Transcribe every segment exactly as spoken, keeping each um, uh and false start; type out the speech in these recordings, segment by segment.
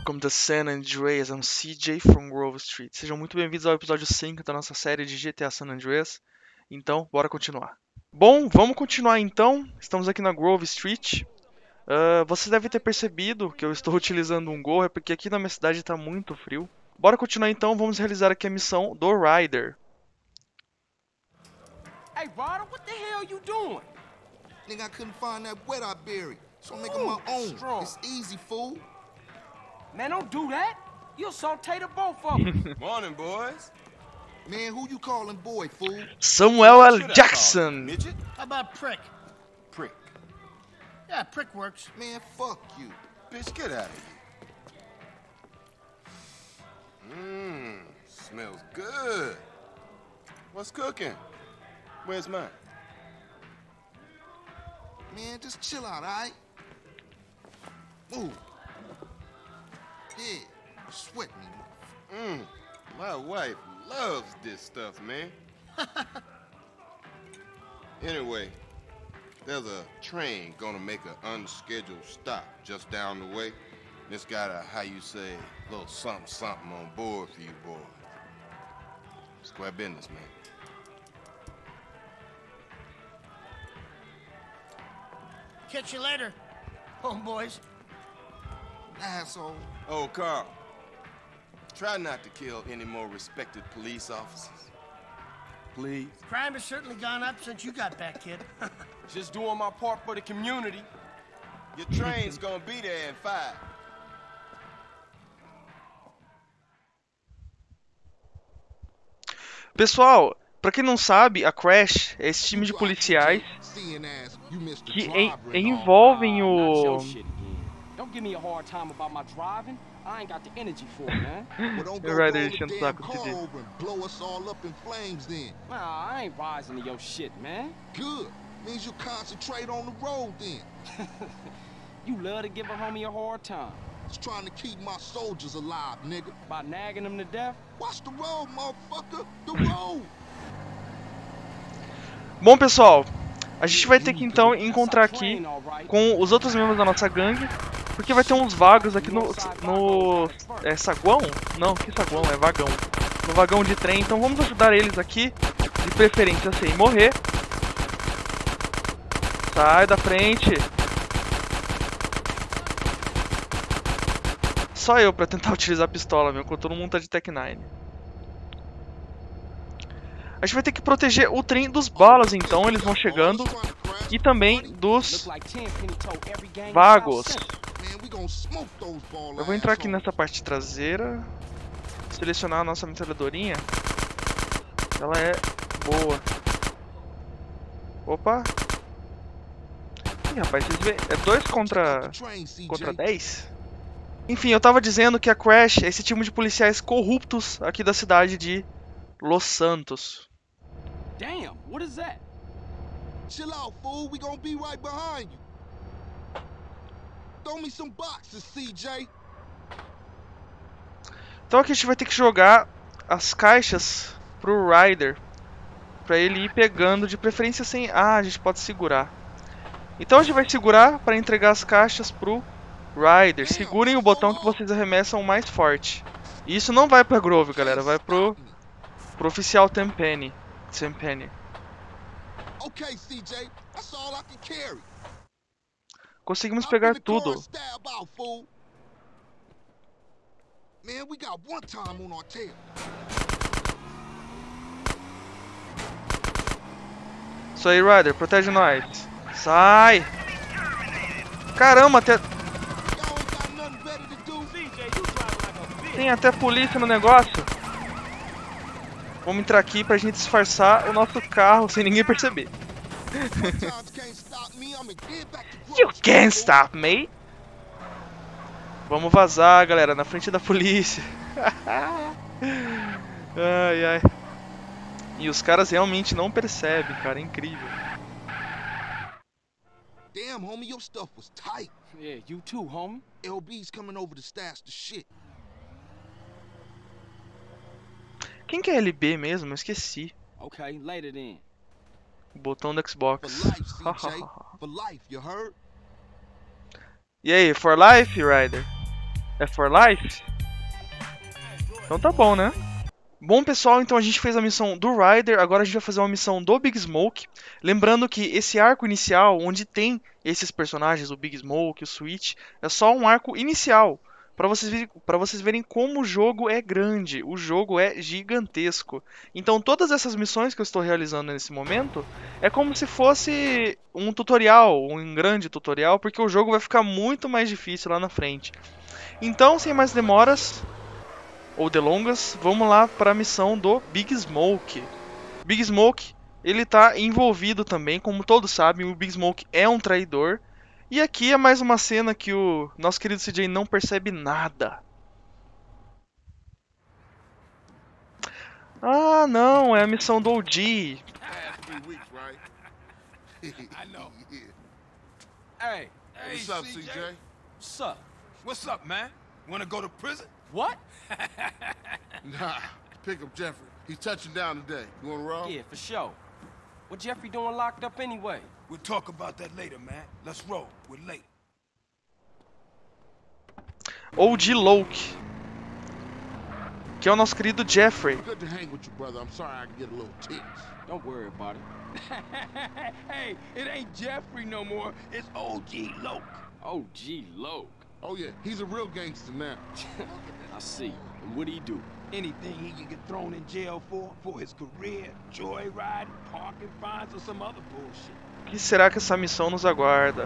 Welcome to San Andreas, I'm C J from Grove Street. Sejam muito bem-vindos ao episódio cinco da nossa série de G T A San Andreas. Então, bora continuar. Bom, vamos continuar então. Estamos aqui na Grove Street. Uh, vocês devem ter percebido que eu estou utilizando um gorro, é porque aqui na minha cidade está muito frio. Bora continuar então, vamos realizar aqui a missão do Ryder. Hey, Ryder, what the hell you doing? Nigga, I couldn't find that wet I buried, so I'm making my own. Strong. It's easy, fool. Man, don't do that. You'll saute the both of them. Morning, boys. Man, who you calling boy, fool? Samuel L. Should I Jackson. call you midget? How about prick? Prick. Yeah, prick works. Man, fuck you. Bitch, get out of here. Mmm, smells good. What's cooking? Where's mine? Man, just chill out, all right? Move. Yeah, sweat me. Mmm, my wife loves this stuff, man. Anyway, there's a train gonna make an unscheduled stop just down the way. It's got a, how you say, little something something on board for you boys. Square business, man. Catch you later, homeboys. Asshole. Oh, Carl, try not to kill any more respected police officers. Please. Crime has certainly gone up since you got back, kid. Just doing my part for the community. Your train's gonna be there in five. Pessoal, pra quem não sabe, a Crash é esse time de policiais Seeing as you missed the que driver en- and all. envolvem Ah, not o... your shit again. Don't give me a hard time about my driving. I ain't got the energy for it, man. Well, don't go You're right, roll enchendo the o damn saco car desse dia. over and blow us all up in flames then. Nah, I ain't rising to your shit, man. Good. Means you concentrate on the road then. You love to give a homie a hard time. Just trying to keep my soldiers alive, nigga. By nagging them to death. Watch the road, motherfucker. The road. Bom, pessoal, a gente vai ter que então encontrar aqui com os outros membros da nossa gangue, porque vai ter uns vagos aqui no, no é saguão? Não, que saguão, é vagão. No vagão de trem, então vamos ajudar eles aqui, de preferência sem morrer. Sai da frente. Só eu pra tentar utilizar a pistola, meu, enquanto todo mundo tá de Tech nine. A gente vai ter que proteger o trem dos balas, então, eles vão chegando. E também dos vagos. Eu vou entrar aqui nessa parte traseira. Selecionar a nossa metralhadorinha. Ela é boa. Opa. Ih, rapaz, vocês veem? É dois contra... contra dez? Enfim, eu tava dizendo que a Crash é esse time de policiais corruptos aqui da cidade de Los Santos. Damn, what is that? Chill out, fool. We gonna be right behind you. Throw me some boxes, C J. Então aqui a gente vai ter que jogar as caixas pro Ryder, pra ele ir pegando, de preferência sem... Ah, a gente pode segurar. Então a gente vai segurar para entregar as caixas pro Ryder. Segurem o botão que vocês arremessam mais forte. E isso não vai pra Grove, galera, vai pro, pro oficial Tenpenny. Tenpenny. Okay, C J. That's all I can carry. Conseguimos pegar tudo. Man, we got one time on our tail. Isso aí, Ryder, protege nós. Sai! Caramba, até... Tem até polícia no negócio. Vamos entrar aqui pra gente disfarçar o nosso carro sem ninguém perceber. You can't stop me! Vamos vazar, galera, na frente da polícia. Ai, ai. E os caras realmente não percebem, cara, é incrível. Damn, homie, your stuff was tight. Yeah, you too, homie. L B's coming over to stash the shit. Quem que é L B mesmo? Eu esqueci. Okay, later then. O botão do For Xbox. life, C J. For life, you heard? E aí, for life, Ryder? É for life? Então tá bom, né? Bom, pessoal, então a gente fez a missão do Ryder, agora a gente vai fazer uma missão do Big Smoke. Lembrando que esse arco inicial, onde tem esses personagens, o Big Smoke, o Switch, é só um arco inicial, para vocês verem, para vocês verem como o jogo é grande, o jogo é gigantesco. Então todas essas missões que eu estou realizando nesse momento, é como se fosse um tutorial, um grande tutorial, porque o jogo vai ficar muito mais difícil lá na frente. Então, sem mais demoras ou delongas, vamos lá para a missão do Big Smoke. Big Smoke, ele tá envolvido também, como todos sabem, o Big Smoke é um traidor. E aqui é mais uma cena que o nosso querido C J não percebe nada. Ah, não, é a missão do O G. Hey, What's up, C J? what's up? What's up, man? Wanna go to prison? What? Nah, pick up Jeffrey. He's touching down today. You wanna roll? Yeah, for sure. What Jeffrey doing locked up anyway? We'll talk about that later, man. Let's roll. We're late. O G Loke, que é o nosso querido Jeffrey. Good to hang with you, brother. I'm sorry I can get a little tense. Don't worry about it. Hey, it ain't Jeffrey no more. It's O G Loke. O G Loke. Oh yeah, he's a real gangster now. I see. And what'd he do? Anything he can get thrown in jail for, for his career, joyride, parking fines, or some other bullshit. O que será que essa missão nos aguarda?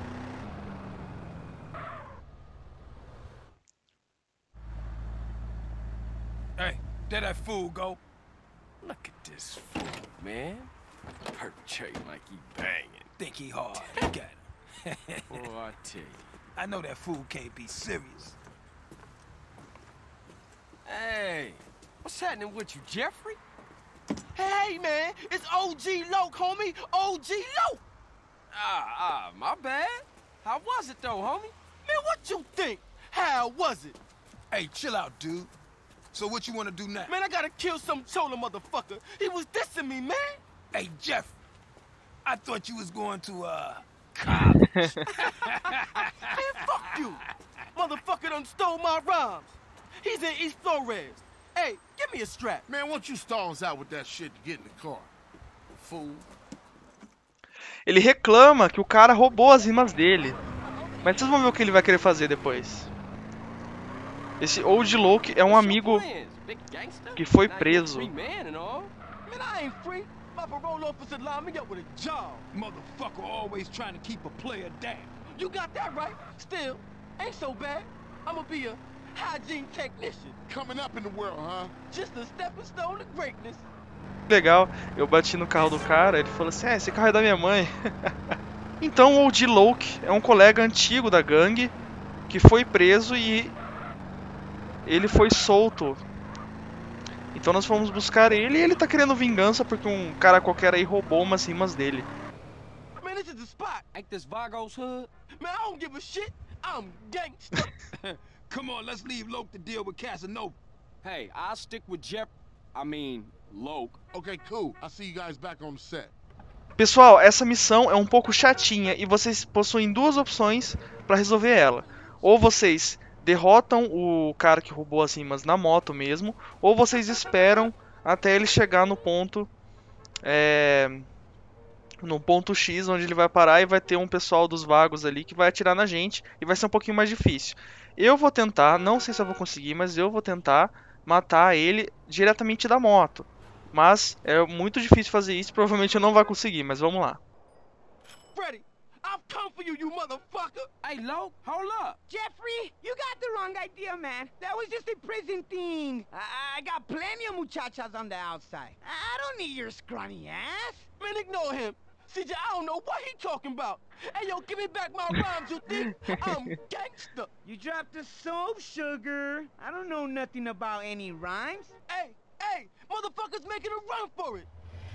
Hey, there that fool go. Look at this fool, man. Perpetrate like he banging. Think he hard. Look at him. Boy, I tell you. I know that fool can't be serious. Hey, what's happening with you, Jeffrey? Hey, man, it's O G Loke, homie. O G Loke. Ah, ah, my bad. How was it though, homie? Man, what you think? How was it? Hey, chill out, dude. So what you want to do now? Man, I gotta kill some chola motherfucker. He was dissing me, man. Hey, Jeff. I thought you was going to, uh, college. Man, fuck you. Motherfucker done stole my rhymes. He's in East Flores. Hey, give me a strap. Man, why don't you stall us out with that shit to get in the car? Fool. Ele reclama que o cara roubou as rimas dele. Mas vocês vão ver o que ele vai querer fazer depois. Esse O G Loke é um amigo que foi preso. Man, I ain't free. My parole officer lined me up with a job. Motherfucker always trying to keep a player down. You got that right. Still, ain't so bad. I'ma be a hygiene technician. Coming up in the world, huh? Just a stepping stone to greatness. Legal, eu bati no carro do cara, ele falou assim, ah, esse carro é da minha mãe. Então o O G Loke é um colega antigo da gangue que foi preso e ele foi solto. Então nós fomos buscar ele e ele tá querendo vingança porque um cara qualquer aí roubou umas rimas dele. Man, this is the spot. Ain't this Vago's hood? Man, I don't give a shit. I'm gangsta. Come on, let's leave Loke to deal with Casanova. Hey, I'll stick with Jeff. I mean, Loke. Okay, cool. I'll see you guys back on the set. Pessoal, essa missão é um pouco chatinha e vocês possuem duas opções para resolver ela. Ou vocês derrotam o cara que roubou as rimas na moto mesmo, ou vocês esperam até ele chegar no ponto é, no ponto X, onde ele vai parar e vai ter um pessoal dos vagos ali que vai atirar na gente e vai ser um pouquinho mais difícil. Eu vou tentar, não sei se eu vou conseguir, mas eu vou tentar matar ele diretamente da moto. Mas é muito difícil fazer isso, provavelmente eu não vou conseguir, mas vamos lá. Freddy, I've come for you, you motherfucker. Hey, Loke, hold up. Jeffrey, you got the wrong idea, man. That was just a prison thing. I, I got plenty of muchachas on the outside. I don't need your scrawny ass. Man, ignore him. C J, I don't know what he talking about. Hey, yo, give me back my rhymes, you think? I'm gangster. You dropped the soap, sugar. I don't know nothing about any rhymes. Hey, hey, motherfuckers making a run for it.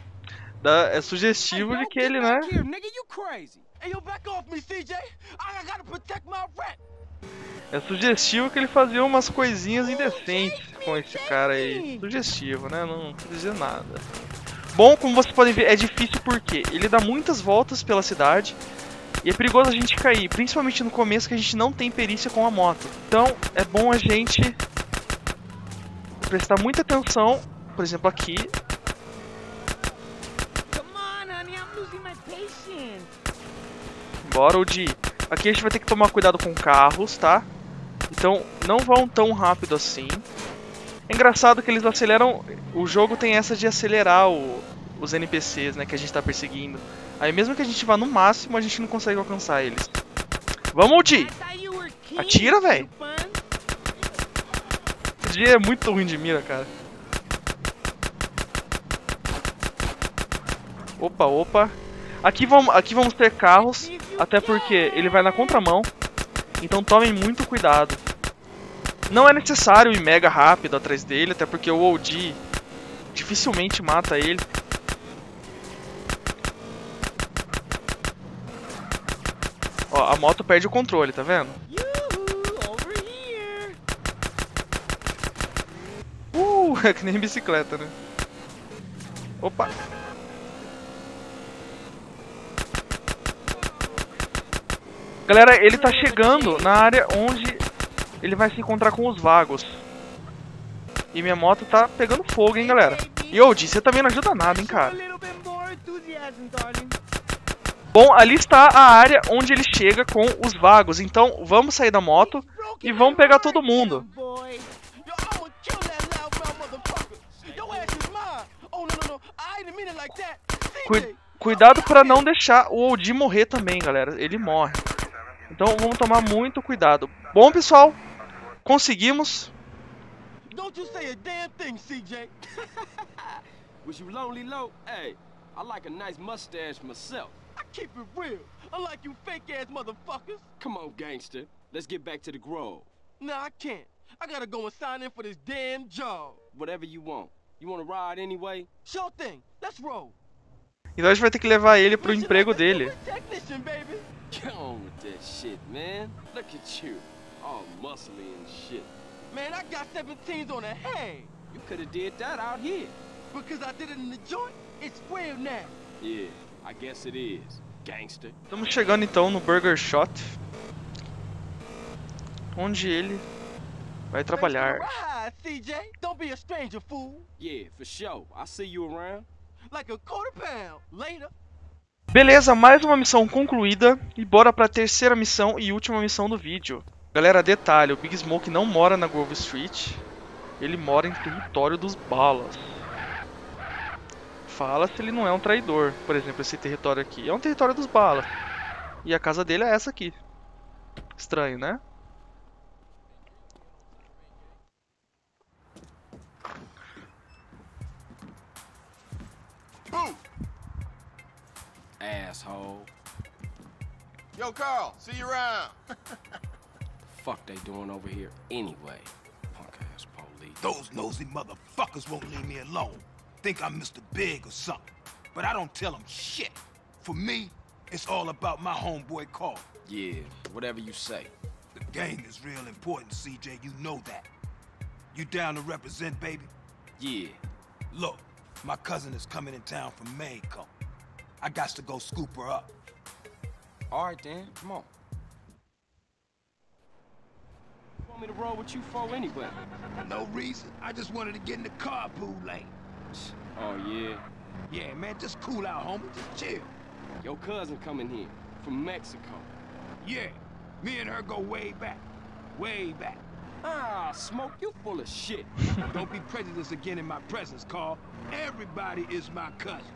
Da, é sugestivo Hey, de yo, que get ele, back né? here, nigga, you crazy. Hey, yo, back off me, C J. I, I gotta protect my rent. É sugestivo que ele fazia umas coisinhas indecentes com esse cara aí. Sugestivo, né? Não quer dizer nada. Bom, como vocês podem ver, é difícil porque ele dá muitas voltas pela cidade E é perigoso a gente cair, principalmente no começo que a gente não tem perícia com a moto. Então é bom a gente prestar muita atenção, por exemplo aqui. Bora, Odi. Aqui a gente vai ter que tomar cuidado com carros, tá? Então não vão tão rápido assim. É engraçado que eles aceleram... O jogo tem essa de acelerar o... os N P Cs, né, que a gente tá perseguindo. Aí mesmo que a gente vá no máximo, a gente não consegue alcançar eles. Vamos, Odi! Atira, velho! O Odi é muito ruim de mira, cara. Opa, opa. Aqui vamos, aqui vamos ter carros, até porque ele vai na contramão. Então tomem muito cuidado. Não é necessário ir mega rápido atrás dele, até porque o O G dificilmente mata ele. Ó, a moto perde o controle, tá vendo? Uh, é que nem bicicleta, né? Opa! Galera, ele tá chegando na área onde ele vai se encontrar com os vagos. E minha moto tá pegando fogo, hein, galera. E O G, você também não ajuda nada, hein, cara. Bom, ali está a área onde ele chega com os vagos. Então, vamos sair da moto e vamos pegar todo mundo. Cu- Cuidado para não deixar o O G morrer também, galera. Ele morre. Então, vamos tomar muito cuidado. Bom, pessoal, conseguimos. Don't you say a damn thing, C J. Was you lonely, low? Hey, I like a nice mustache myself. I keep it real, unlike you fake-ass motherfuckers. Come on, gangster. Let's get back to the Grove. Nah, I can't. I gotta go and sign in for this damn job. Whatever you want. You wanna ride anyway? Sure thing. Let's roll. Então a gente vai ter que levar ele pro emprego dele. Technician, baby. Get on with that shit, man. Look at you, all muscly and shit. Man, I got seventeens on the head. You could have did that out here. Because I did it in the joint, it's real now. Yeah, I guess it is, gangster. Estamos chegando então no Burger Shot, onde ele vai trabalhar. Thanks for the ride, C J. Don't be a stranger, fool. Yeah, for sure. I'll see you around. Like a quarter pound. Later. Beleza, mais uma missão concluída e bora pra terceira missão e última missão do vídeo. Galera, detalhe, o Big Smoke não mora na Grove Street, ele mora em território dos Balas. Fala se ele não é um traidor, por exemplo, esse território aqui é um território dos Balas. E a casa dele é essa aqui. Estranho, né? Asshole. Yo, Carl, see you around. Fuck they doing over here anyway? Punk ass police. Those nosy motherfuckers won't leave me alone. Think I'm Mister Big or something. But I don't tell them shit. For me, it's all about my homeboy Carl. Yeah, whatever you say. The game is real important, C J. You know that. You down to represent, baby? Yeah. Look, my cousin is coming in town from Mexico. I got to go scoop her up. All right, then. Come on. You want me to roll with you for anyway? No reason. I just wanted to get in the carpool lane. Oh, yeah? Yeah, man, just cool out, homie. Just chill. Your cousin coming here from Mexico. Yeah, me and her go way back. Way back. Ah, Smoke, you full of shit. Don't be prejudiced again in my presence, Carl. Everybody is my cousin.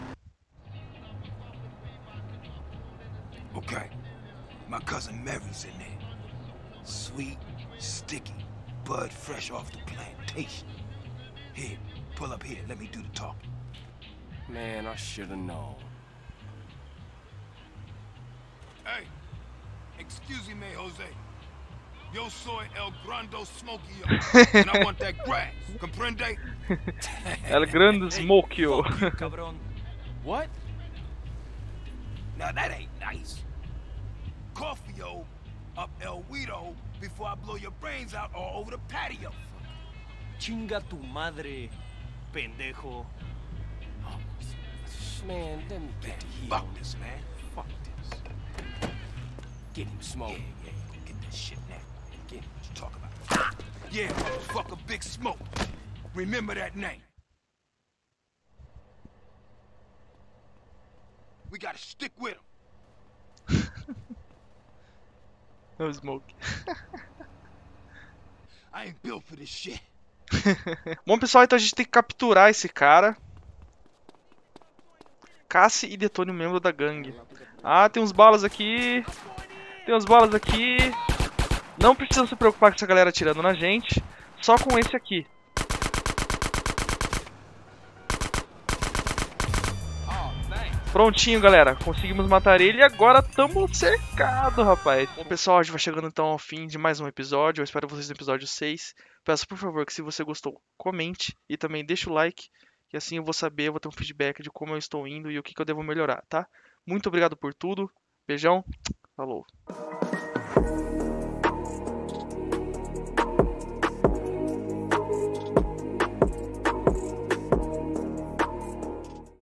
Okay, my cousin Mary's in there. Sweet, sticky, bud fresh off the plantation. Here, pull up here, let me do the talking. Man, I should have known. Hey, excuse me, Jose. Yo soy El Grande Smokio, and I want that grass. Comprende? El Grande Smokio. What? Now that ain't nice. Coffee-o up El Guido before I blow your brains out all over the patio. Chinga tu madre, pendejo. Man, let me get to here. Fuck this, man. Fuck this. Get him, Smoke. Yeah, yeah, you gonna get that shit now. Get him, what you talking about? Yeah, motherfucker, Big Smoke. Remember that name. We gotta stick with him. No Smoke. I ain't built for this shit. Bom, pessoal, então a gente tem que capturar esse cara. Casse e detone um membro da gangue. Ah, tem uns balas aqui. Tem uns balas aqui. Não precisa se preocupar com essa galera atirando na gente. Só com esse aqui. Prontinho, galera. Conseguimos matar ele e agora estamos cercados, rapaz. Bom, pessoal, a gente vai chegando então ao fim de mais um episódio. Eu espero vocês no episódio seis. Peço, por favor, que se você gostou, comente e também deixa o like. Que assim eu vou saber, eu vou ter um feedback de como eu estou indo e o que, que eu devo melhorar, tá? Muito obrigado por tudo. Beijão. Falou.